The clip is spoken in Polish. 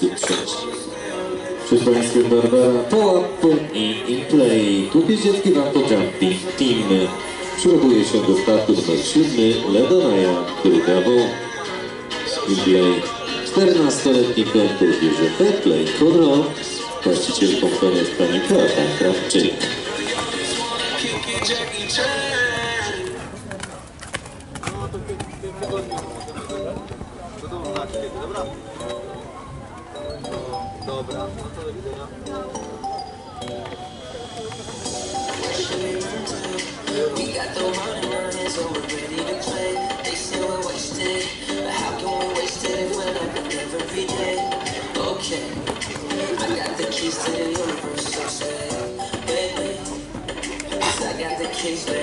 usłyszeć. Przed Państwem Barbara Połapy i Inplay. Głupie dziecki Wampo Jumping Team przygotuje się do startu numer 7 Ledonaja, który brawo. Inplay 14-letni kontur bierze Fairplay Kodro. Właścicielką konia jest pani Klata Krawczyk. Dobra, no to do widzenia. Keys, baby.